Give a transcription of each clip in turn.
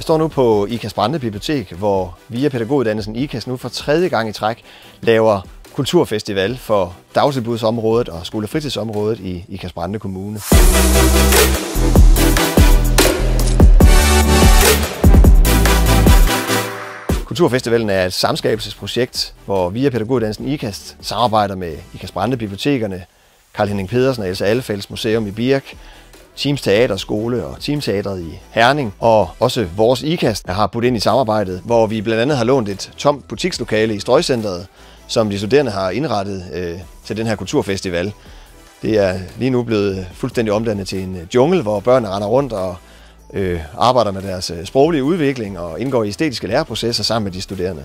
står nu på Ikast Brande Bibliotek, hvor via pædagoguddannelsen Ikast nu for 3. gang i træk laver kulturfestival for dagtilbudsområdet og skolefritidsområdet i Ikast Brande Kommune. Kulturfestivalen er et samskabelsesprojekt, hvor via pædagoguddannelsen Ikast samarbejder med Ikast Brande Bibliotekerne, Carl Henning Pedersen og Else Ahlefeldts Museum i Birk, Teams Teaterskole og Teamteatret i Herning, og også vores Ikast har budt ind i samarbejdet, hvor vi blandt andet har lånt et tomt butikslokale i Strøgcentret, som de studerende har indrettet til den her kulturfestival. Det er lige nu blevet fuldstændig omdannet til en jungle, hvor børnene render rundt og arbejder med deres sproglige udvikling og indgår i æstetiske læreprocesser sammen med de studerende.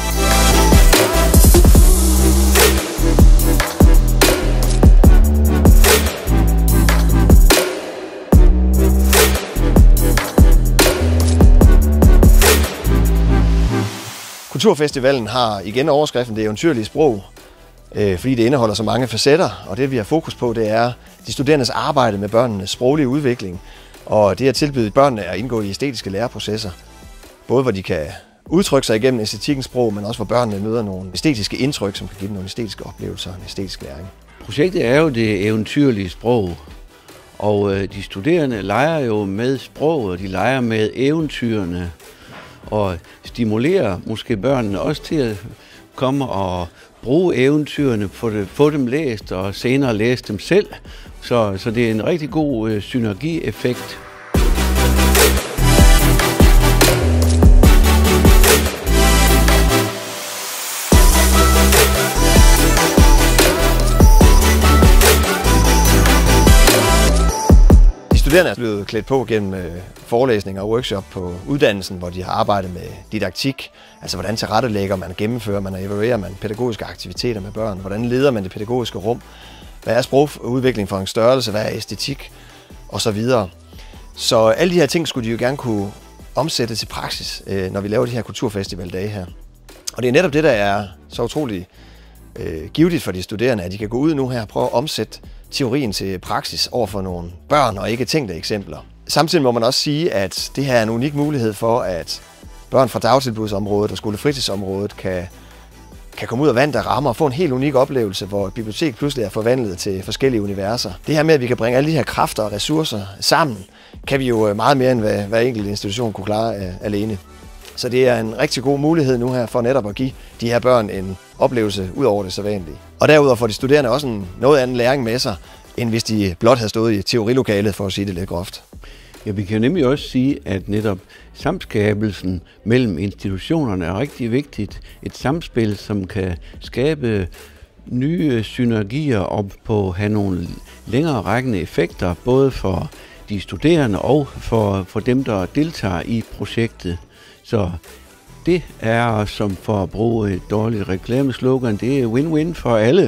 Kulturfestivalen har igen overskriften Det eventyrlige sprog, fordi det indeholder så mange facetter, og det vi har fokus på, det er de studerendes arbejde med børnenes sproglige udvikling, og det at tilbyde børnene at indgå i æstetiske læreprocesser, både hvor de kan udtrykke sig igennem æstetikkens sprog, men også hvor børnene møder nogle æstetiske indtryk, som kan give dem nogle æstetiske oplevelser og en æstetisk læring. Projektet er jo det eventyrlige sprog, og de studerende leger jo med sproget, og de leger med eventyrene, og stimulerer måske børnene også til at komme og bruge eventyrene, få dem læst og senere læse dem selv. Så det er en rigtig god synergieffekt. De studerende er blevet klædt på gennem forelæsninger og workshop på uddannelsen, hvor de har arbejdet med didaktik, altså hvordan tilrettelægger man, gennemfører man og evaluerer man pædagogiske aktiviteter med børn, hvordan leder man det pædagogiske rum, hvad er sprogudvikling for en størrelse, hvad er æstetik osv. Så alle de her ting skulle de jo gerne kunne omsætte til praksis, når vi laver de her kulturfestivaldage her. Og det er netop det, der er så utroligt givetigt for de studerende, at de kan gå ud nu her og prøve at omsætte teorien til praksis over for nogle børn og ikke tænkte eksempler. Samtidig må man også sige, at det her er en unik mulighed for, at børn fra dagtilbudsområdet og skolefritidsområdet kan komme ud af vand, der rammer og få en helt unik oplevelse, hvor et bibliotek pludselig er forvandlet til forskellige universer. Det her med, at vi kan bringe alle de her kræfter og ressourcer sammen, kan vi jo meget mere end hver enkelt institution kunne klare alene. Så det er en rigtig god mulighed nu her for netop at give de her børn en oplevelse ud over det sædvanlige. Og derudover får de studerende også en noget anden læring med sig, end hvis de blot havde stået i teorilokalet, for at sige det lidt groft. Ja, vi kan nemlig også sige, at netop samskabelsen mellem institutionerne er rigtig vigtigt. Et samspil, som kan skabe nye synergier og have nogle længere rækkende effekter, både for de studerende og for dem, der deltager i projektet. Så det er, som for at bruge et dårligt reklameslogan, det er win-win for alle.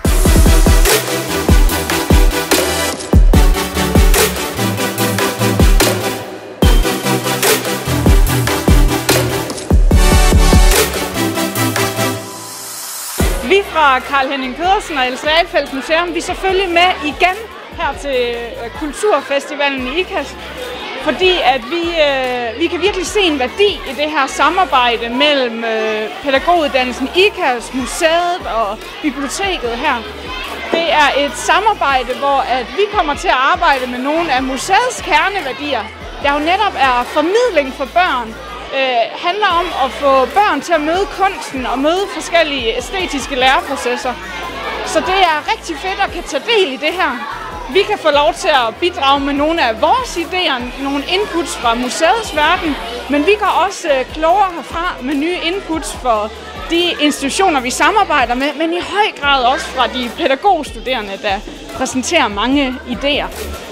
Vi fra Carl Henning Pedersen og Else Ahlefeldts Museum, vi er selvfølgelig med igen her til Kulturfestivalen i Ikast, fordi at vi kan virkelig se en værdi i det her samarbejde mellem pædagoguddannelsen Ikast, museet og biblioteket her. Det er et samarbejde, hvor at vi kommer til at arbejde med nogle af museets kerneværdier, der jo netop er formidling for børn. Handler om at få børn til at møde kunsten og møde forskellige æstetiske læreprocesser. Så det er rigtig fedt at kan tage del i det her. Vi kan få lov til at bidrage med nogle af vores idéer, nogle inputs fra museets verden, men vi går også klogere herfra med nye inputs for de institutioner, vi samarbejder med, men i høj grad også fra de pædagogstuderende, der præsenterer mange idéer.